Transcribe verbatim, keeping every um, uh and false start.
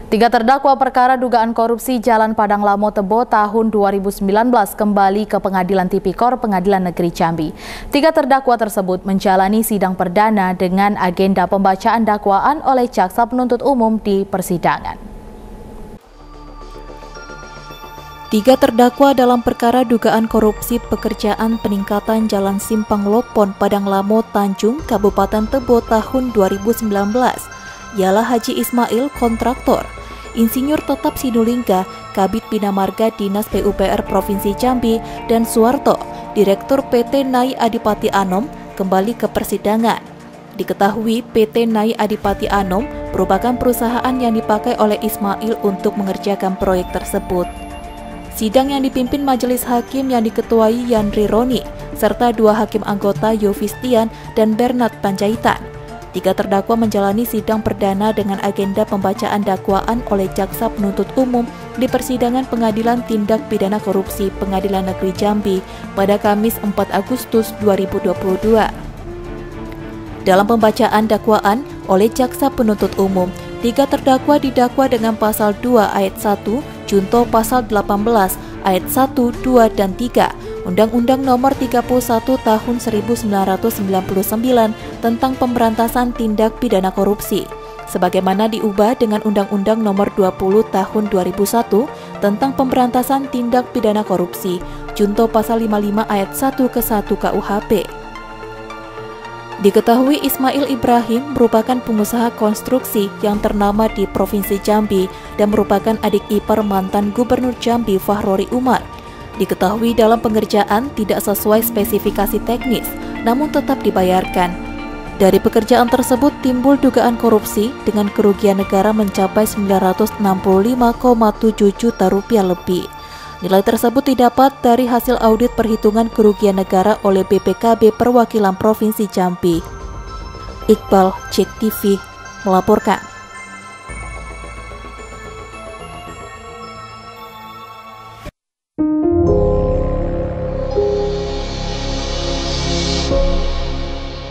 Tiga terdakwa perkara dugaan korupsi Jalan Padang Lamo Tebo tahun dua ribu sembilan belas kembali ke Pengadilan Tipikor Pengadilan Negeri Jambi. Tiga terdakwa tersebut menjalani sidang perdana dengan agenda pembacaan dakwaan oleh jaksa penuntut umum di persidangan. Tiga terdakwa dalam perkara dugaan korupsi pekerjaan peningkatan Jalan Simpang Lopon Padang Lamo Tanjung, Kabupaten Tebo tahun dua ribu sembilan belas ialah Haji Ismail, kontraktor, Insinyur Tetap Sinulingga, Kabid Bina Marga Dinas P U P R Provinsi Jambi, dan Suwarto, Direktur P T Nai Adipati Anom, kembali ke persidangan. Diketahui P T Nai Adipati Anom merupakan perusahaan yang dipakai oleh Ismail untuk mengerjakan proyek tersebut. Sidang yang dipimpin Majelis Hakim yang diketuai Yandri Roni, serta dua hakim anggota Yovistian dan Bernard Panjaitan. Tiga terdakwa menjalani sidang perdana dengan agenda pembacaan dakwaan oleh jaksa penuntut umum di persidangan Pengadilan Tindak Pidana Korupsi Pengadilan Negeri Jambi pada Kamis empat Agustus dua ribu dua puluh dua. Dalam pembacaan dakwaan oleh jaksa penuntut umum, tiga terdakwa didakwa dengan pasal dua ayat satu, junto pasal delapan belas ayat satu, dua, dan tiga Undang-Undang Nomor tiga puluh satu Tahun seribu sembilan ratus sembilan puluh sembilan tentang Pemberantasan Tindak Pidana Korupsi, sebagaimana diubah dengan Undang-Undang Nomor dua puluh Tahun dua ribu satu tentang Pemberantasan Tindak Pidana Korupsi, junto pasal lima puluh lima ayat satu ke satu K U H P. Diketahui Ismail Ibrahim merupakan pengusaha konstruksi yang ternama di Provinsi Jambi dan merupakan adik ipar mantan Gubernur Jambi Fahrori Umar. Diketahui dalam pengerjaan tidak sesuai spesifikasi teknis, namun tetap dibayarkan. Dari pekerjaan tersebut timbul dugaan korupsi dengan kerugian negara mencapai sembilan ratus enam puluh lima koma tujuh juta rupiah lebih. Nilai tersebut didapat dari hasil audit perhitungan kerugian negara oleh B P K B Perwakilan Provinsi Jambi. Iqbal, Cek T V, melaporkan.